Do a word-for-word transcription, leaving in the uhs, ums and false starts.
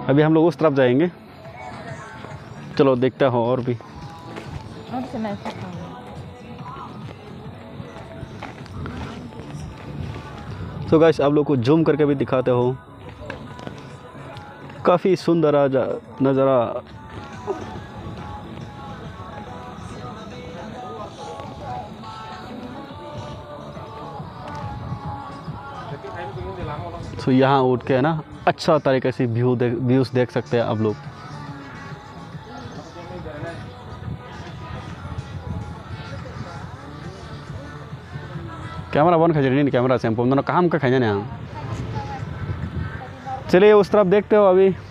अभी हम लोग उस तरफ जाएंगे, चलो देखते हो और भी। तो गाइस आप लोग को जूम करके भी दिखाते हो, काफ़ी सुंदर नज़ारा। तो यहाँ उठ के है ना अच्छा तरीके से व्यू देख व्यूज़ देख सकते हैं आप लोग। कैमरा बंद खींच रही कैमरा से हम दोनों काम का खींचे ना। चलिए उस तरफ देखते हो अभी।